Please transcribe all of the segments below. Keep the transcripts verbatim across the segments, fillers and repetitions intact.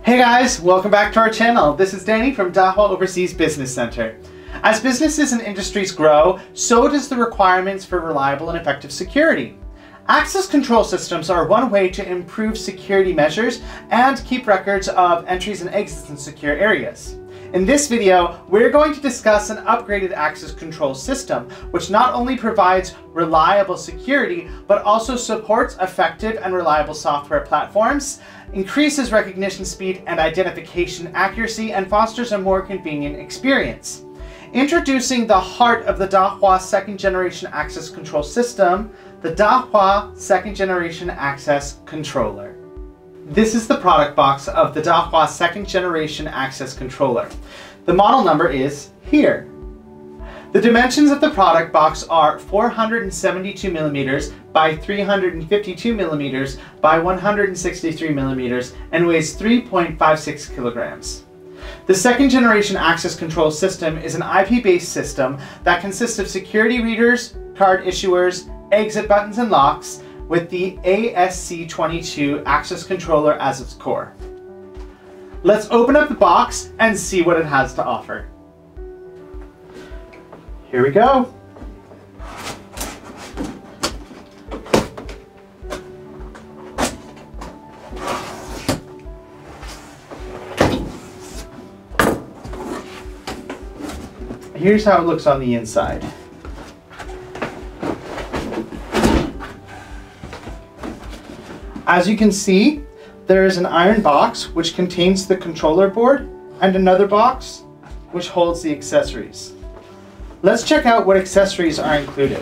Hey guys, welcome back to our channel. This is Danny from Dahua Overseas Business Center. As businesses and industries grow, so does the requirements for reliable and effective security. Access control systems are one way to improve security measures and keep records of entries and exits in secure areas. In this video, we're going to discuss an upgraded access control system, which not only provides reliable security, but also supports effective and reliable software platforms, increases recognition speed and identification accuracy, and fosters a more convenient experience. Introducing the heart of the Dahua second generation access control system, the Dahua second generation access controller. This is the product box of the Dahua second generation access controller. The model number is here. The dimensions of the product box are four hundred seventy-two millimeters by three hundred fifty-two millimeters by one hundred sixty-three millimeters and weighs three point five six kilograms. The second generation access control system is an I P-based system that consists of security readers, card issuers, exit buttons and locks, with the A S C twenty-two access controller as its core. Let's open up the box and see what it has to offer. Here we go. Here's how it looks on the inside. As you can see, there is an iron box which contains the controller board and another box which holds the accessories. Let's check out what accessories are included.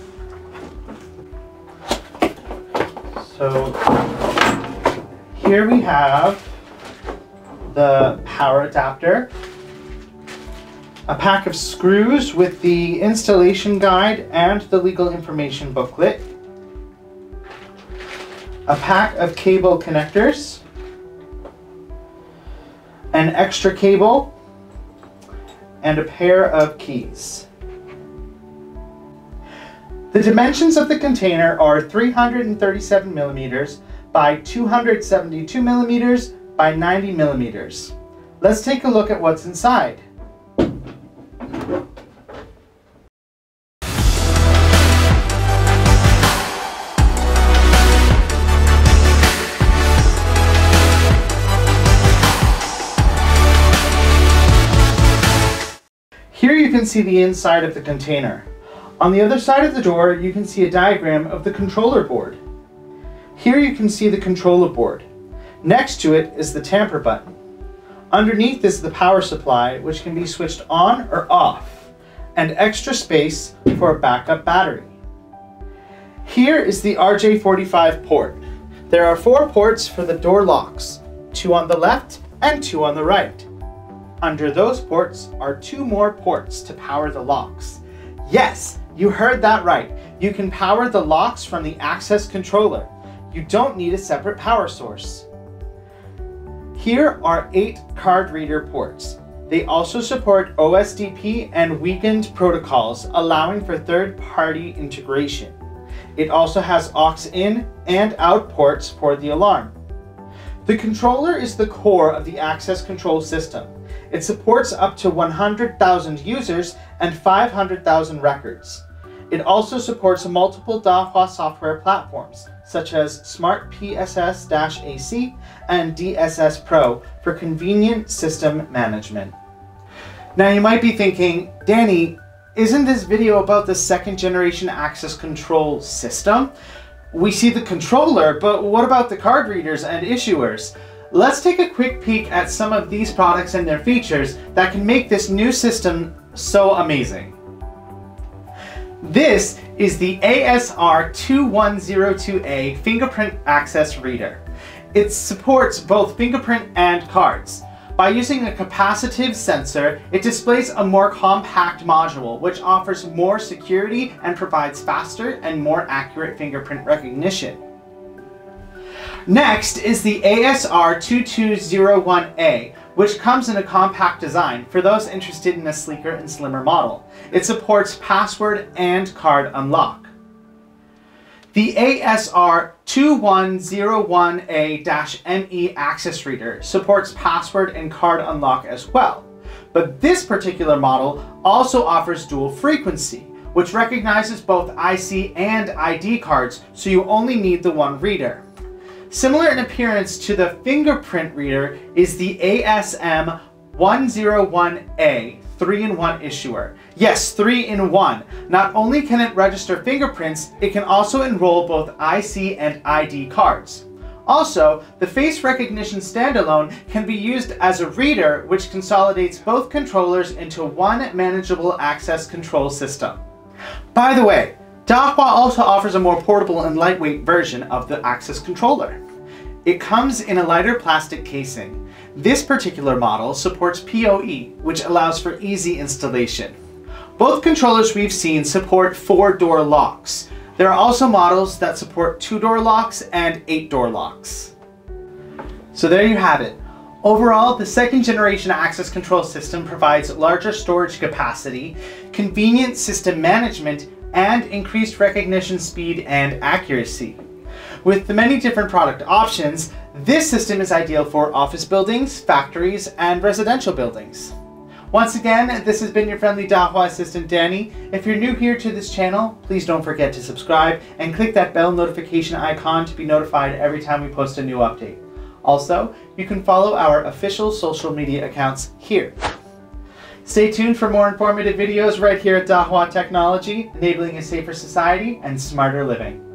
So here we have the power adapter, a pack of screws with the installation guide and the legal information booklet, a pack of cable connectors, an extra cable, and a pair of keys. The dimensions of the container are three hundred thirty-seven millimeters by two hundred seventy-two millimeters by ninety millimeters. Let's take a look at what's inside. Here you can see the inside of the container. On the other side of the door, you can see a diagram of the controller board. Here you can see the controller board. Next to it is the tamper button. Underneath is the power supply, which can be switched on or off, and extra space for a backup battery. Here is the R J forty-five port. There are four ports for the door locks, two on the left and two on the right. Under those ports are two more ports to power the locks. Yes, you heard that right. You can power the locks from the access controller. You don't need a separate power source. Here are eight card reader ports. They also support O S D P and weakened protocols, allowing for third-party integration. It also has aux in and out ports for the alarm. The controller is the core of the access control system. It supports up to one hundred thousand users and five hundred thousand records. It also supports multiple Dahua software platforms, such as Smart P S S A C and D S S Pro for convenient system management. Now you might be thinking, Danny, isn't this video about the second generation access control system? We see the controller, but what about the card readers and issuers? Let's take a quick peek at some of these products and their features that can make this new system so amazing. This is the A S R two one zero two A Fingerprint Access Reader. It supports both fingerprint and cards. By using a capacitive sensor, it displays a more compact module, which offers more security and provides faster and more accurate fingerprint recognition. Next is the A S R two two zero one A, which comes in a compact design for those interested in a sleeker and slimmer model. It supports password and card unlock. The A S R two one zero one A M E access reader supports password and card unlock as well, but this particular model also offers dual frequency, which recognizes both I C and I D cards, so you only need the one reader. Similar in appearance to the Fingerprint reader is the A S M one oh one A three in one issuer. Yes, three in one. Not only can it register fingerprints, it can also enroll both I C and I D cards. Also, the face recognition standalone can be used as a reader, which consolidates both controllers into one manageable access control system. By the way, Dahua also offers a more portable and lightweight version of the access controller. It comes in a lighter plastic casing. This particular model supports P O E, which allows for easy installation. Both controllers we've seen support four-door locks. There are also models that support two-door locks and eight-door locks. So there you have it. Overall, the second generation access control system provides larger storage capacity, convenient system management, and increased recognition speed and accuracy. With the many different product options, this system is ideal for office buildings, factories, and residential buildings. Once again, this has been your friendly Dahua assistant, Danny. If you're new here to this channel, please don't forget to subscribe and click that bell notification icon to be notified every time we post a new update. Also, you can follow our official social media accounts here. Stay tuned for more informative videos right here at Dahua Technology, enabling a safer society and smarter living.